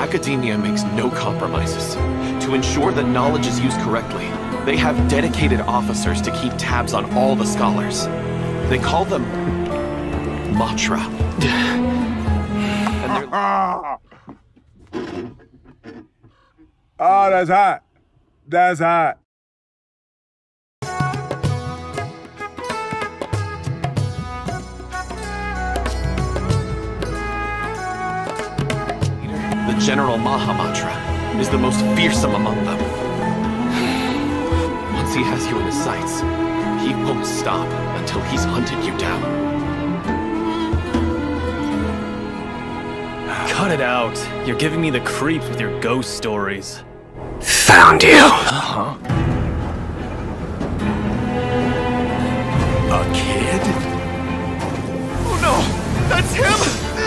Academia makes no compromises. To ensure that knowledge is used correctly, they have dedicated officers to keep tabs on all the scholars. They call them Matra. And oh, that's hot. That's hot. the General Mahamatra is the most fearsome among them. Once he has you in his sights, he won't stop until he's hunted you down. Cut it out. You're giving me the creeps with your ghost stories. Found you. A kid? Oh no! That's him!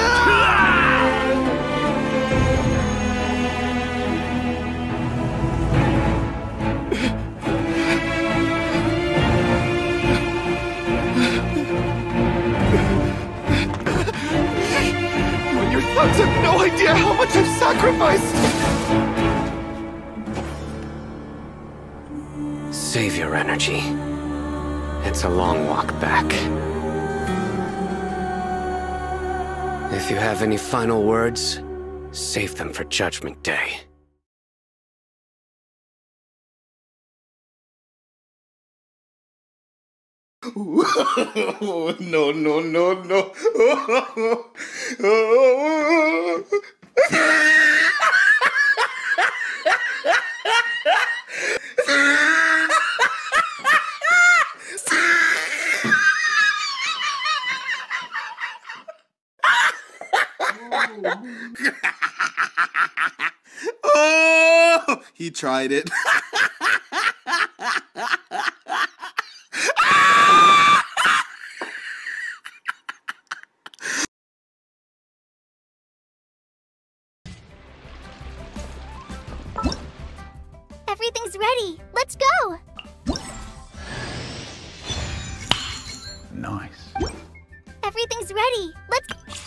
When your thugs have no idea how much I've sacrificed! Save your energy. It's a long walk back. If you have any final words, save them for Judgment Day. No, no, no, no. Oh, he tried it. Everything's ready. Let's go. Nice. Everything's ready. Let's...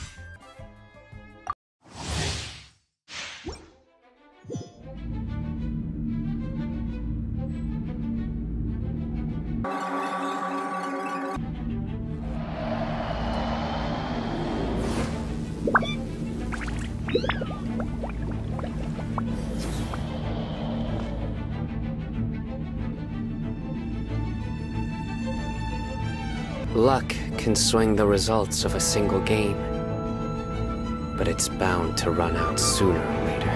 Luck can swing the results of a single game, but it's bound to run out sooner or later.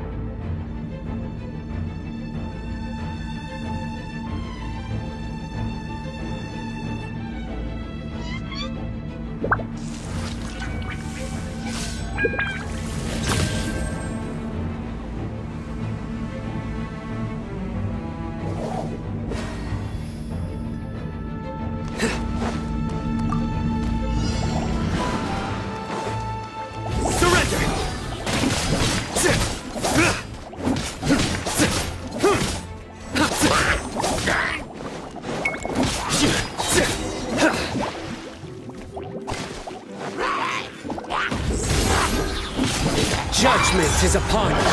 Judgment is upon you.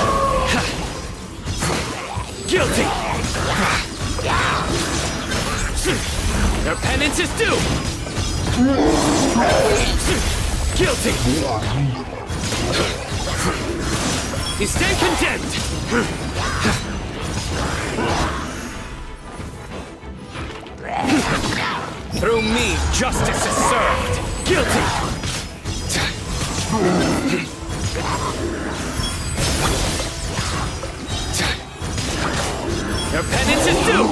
Guilty. Their penance is due. Guilty. You stand condemned. Through me, justice is served. Guilty. Your penance is due!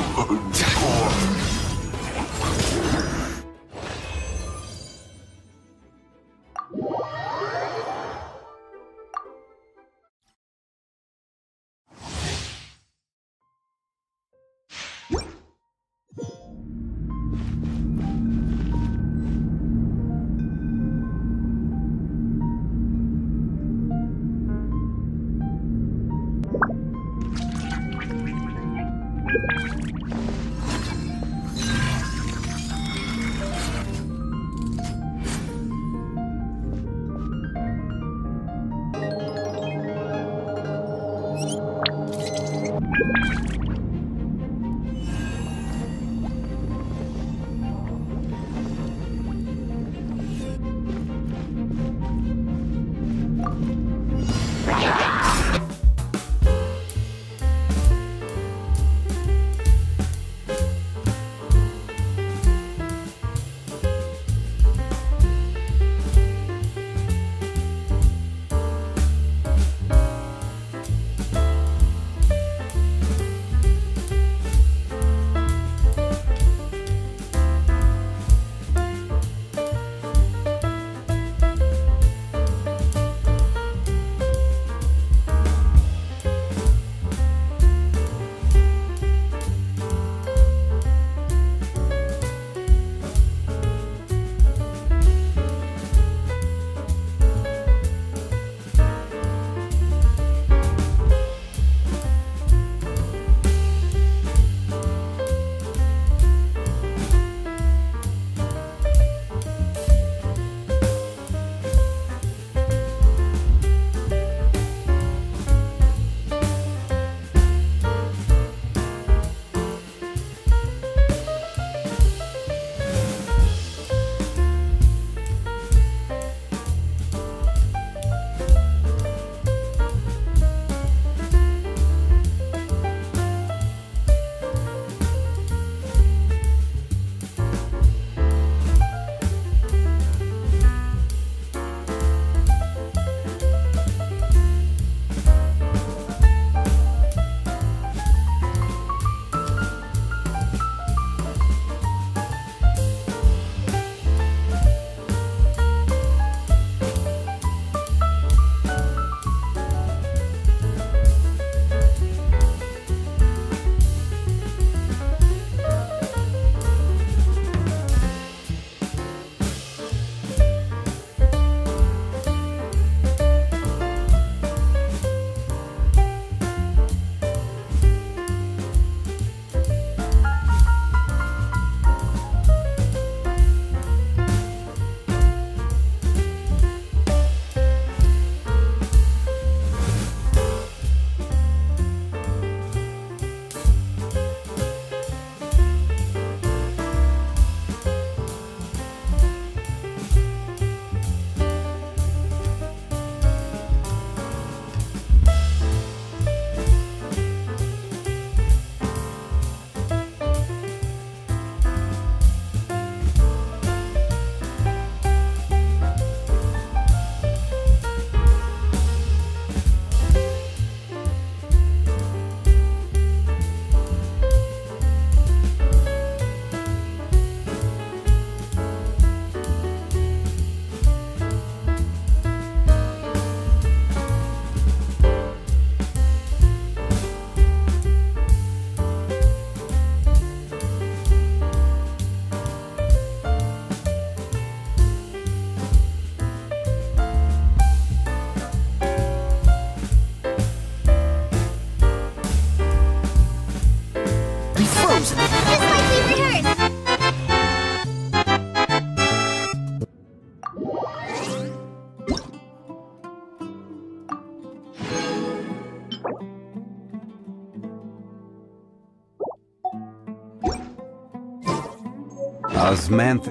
Osmanth...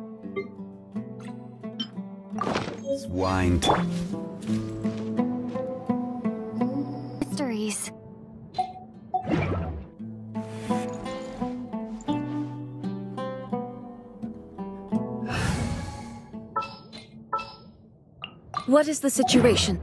Swine... Mysteries. What is the situation?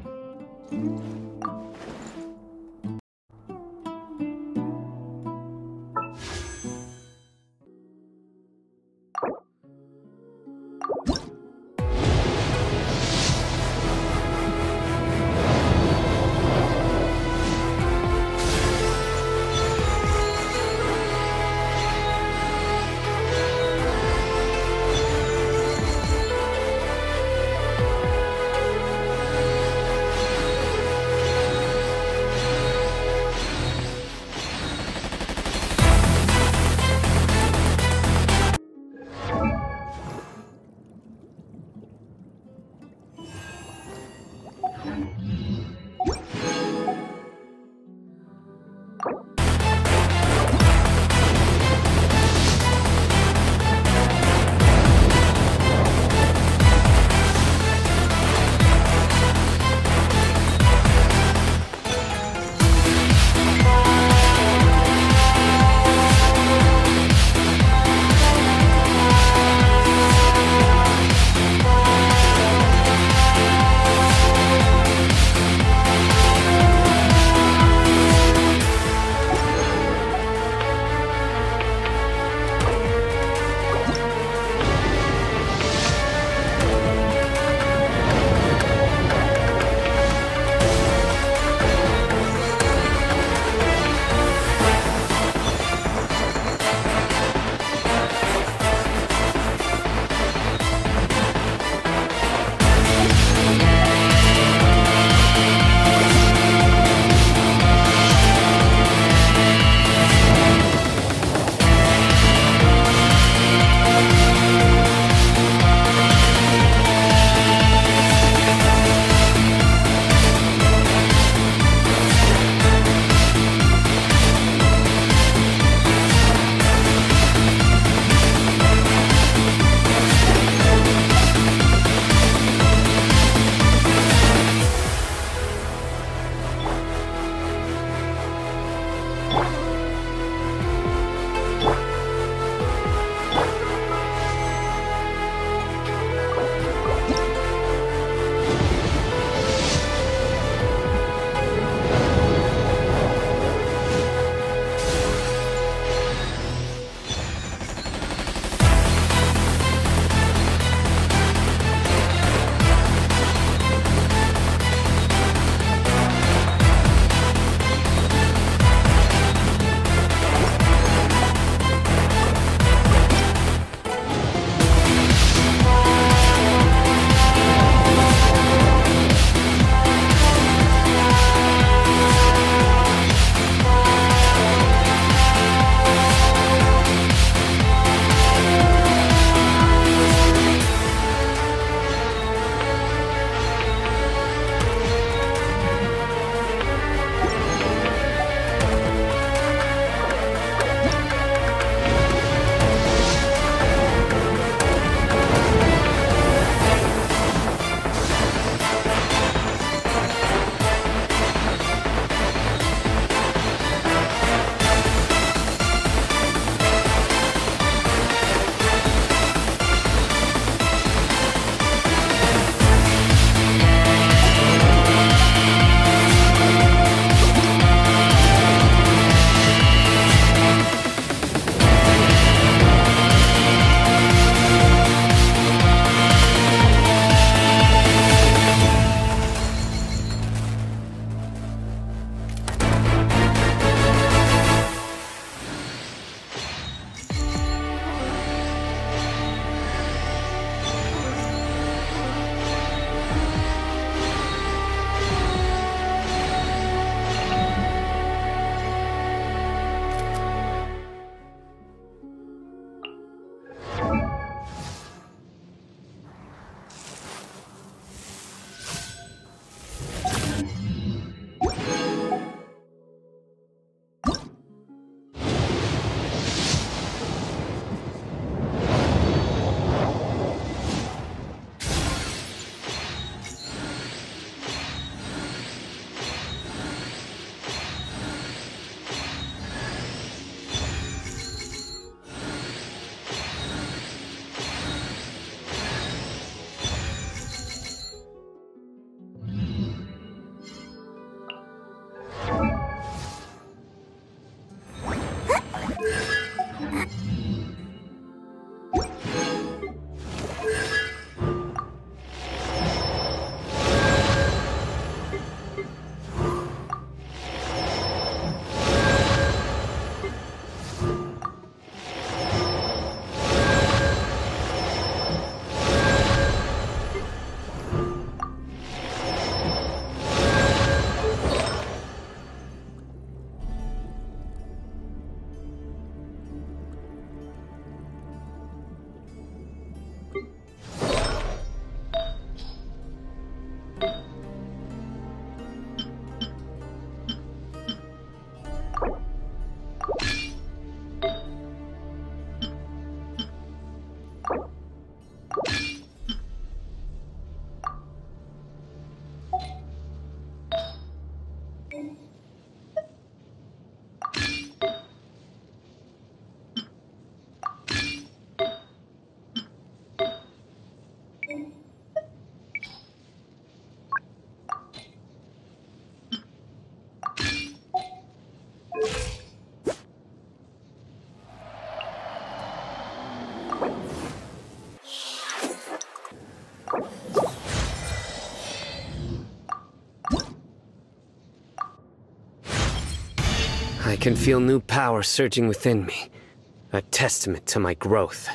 I can feel new power surging within me, a testament to my growth.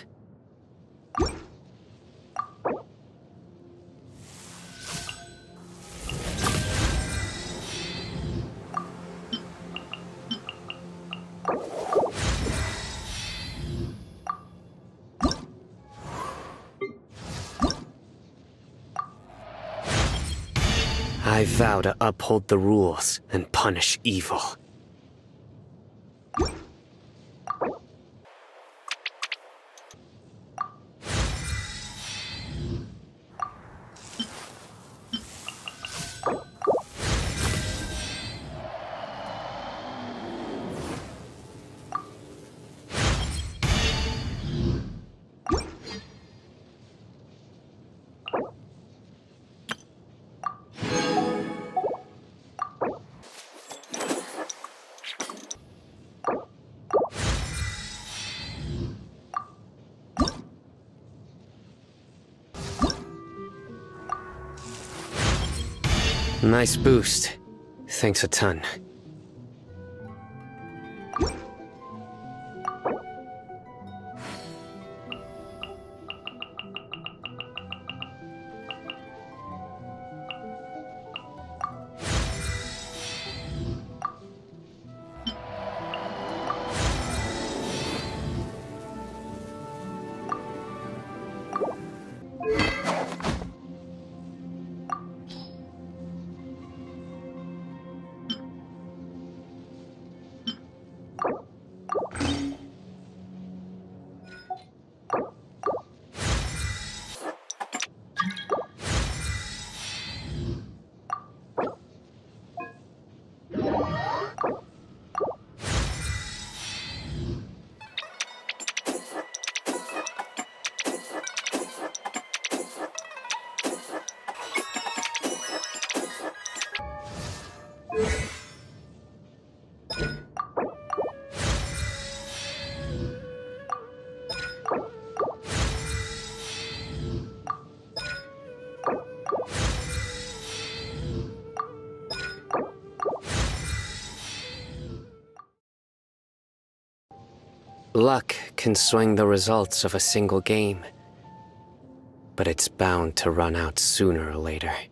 I vow to uphold the rules and punish evil. Nice boost. Thanks a ton. Luck can swing the results of a single game, but it's bound to run out sooner or later.